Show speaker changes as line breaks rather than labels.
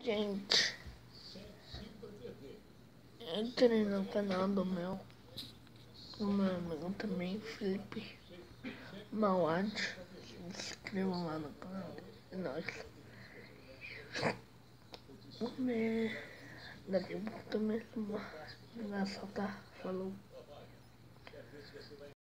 Gente, entrei no canal do meu amigo também, Felipe Mauad. Se inscrevam lá no canal dele. É nóis. Vamos ver. Daqui a pouco também vai soltar. Falou.